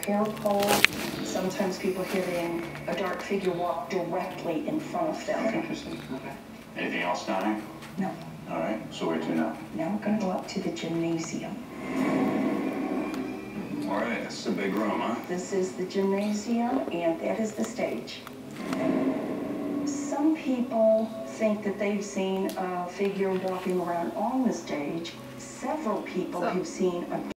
Careful. Sometimes people hearing a dark figure walk directly in front of them. Interesting. Okay. Anything else down there? No. All right. So where to now? Now we're going to go up to the gymnasium. All right. This is a big room, huh? This is the gymnasium, and that is the stage. Some people think that they've seen a figure walking around on the stage. Several people have seen a